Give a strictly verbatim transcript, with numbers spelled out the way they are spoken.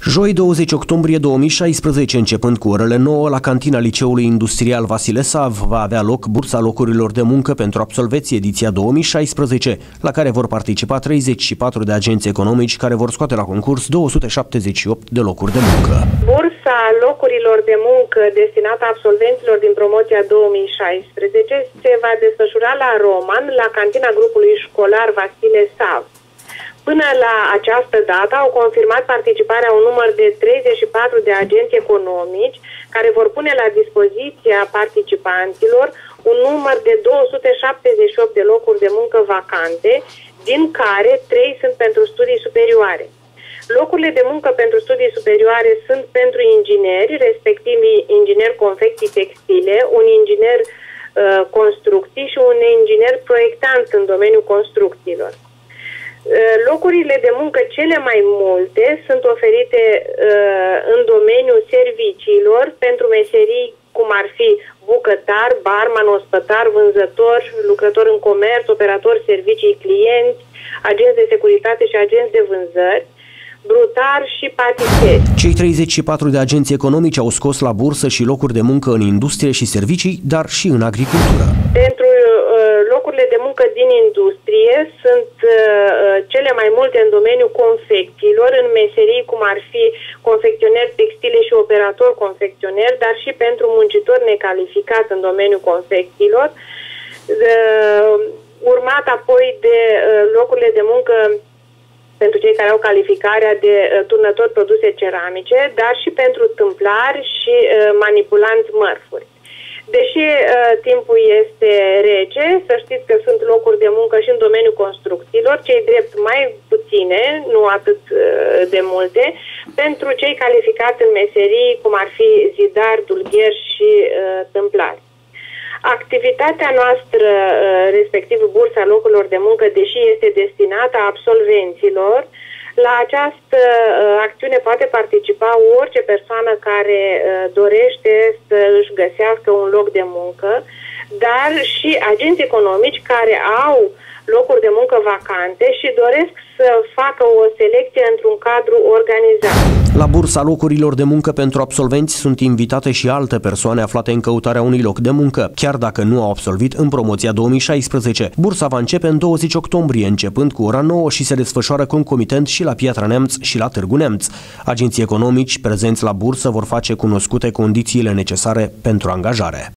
Joi douăzeci octombrie două mii șaisprezece, începând cu orele nouă, la cantina Liceului Industrial Vasile Sav va avea loc bursa locurilor de muncă pentru absolvenți ediția două mii șaisprezece, la care vor participa treizeci și patru de agenți economici care vor scoate la concurs două sute șaptezeci și opt de locuri de muncă. Bursa locurilor de muncă destinată absolvenților din promoția două mii șaisprezece se va desfășura la Roman, la cantina grupului școlar Vasile Sav. Până la această dată au confirmat participarea un număr de treizeci și patru de agenți economici care vor pune la dispoziția participanților un număr de două sute șaptezeci și opt de locuri de muncă vacante, din care trei sunt pentru studii superioare. Locurile de muncă pentru studii superioare sunt pentru ingineri, respectiv inginer confecții textile, un inginer uh, construcții și un inginer proiectant în domeniul construcțiilor. Locurile de muncă cele mai multe sunt oferite uh, în domeniul serviciilor pentru meserii cum ar fi bucătar, barman, ospătar, vânzător, lucrător în comerț, operator servicii clienți, agenți de securitate și agenți de vânzări, brutar și patiser. Cei treizeci și patru de agenți economici au scos la bursă și locuri de muncă în industrie și servicii, dar și în agricultură. Pentru uh, locurile de muncă din industrie sunt uh, cele mai multe în domeniul confecțiilor, în meserii cum ar fi confecționer textile și operator confecționer, dar și pentru muncitori necalificați în domeniul confecțiilor, uh, urmat apoi de uh, locurile de muncă pentru cei care au calificarea de uh, turnători produse ceramice, dar și pentru tâmplari și uh, manipulanți mărfuri. Deși uh, timpul este rece, să știți că sunt locuri de muncă și în domeniul construcțiilor, cei drept mai puține, nu atât uh, de multe, pentru cei calificați în meserii cum ar fi zidar, dulgher și uh, tâmplari. Activitatea noastră, respectiv bursa locurilor de muncă, deși este destinată absolvenților, la această acțiune poate participa orice persoană care dorește să își găsească un loc de muncă, dar și agenți economici care au locuri de muncă vacante și doresc să facă o selecție într-un cadru organizat. La bursa locurilor de muncă pentru absolvenți sunt invitate și alte persoane aflate în căutarea unui loc de muncă, chiar dacă nu au absolvit în promoția două mii șaisprezece. Bursa va începe în douăzeci octombrie, începând cu ora nouă și se desfășoară concomitent și la Piatra Neamț și la Târgu Neamț. Agenții economici prezenți la bursă vor face cunoscute condițiile necesare pentru angajare.